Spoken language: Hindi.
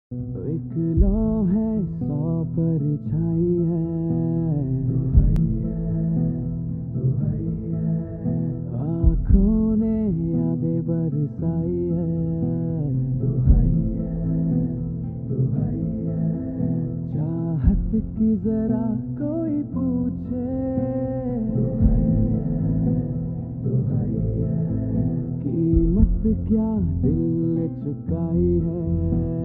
एक लौ है सौ परछाई है, आँखों ने यादें बरसाई है, चाहत की जरा कोई पूछे, कीमत क्या दिल ने चुकाई है।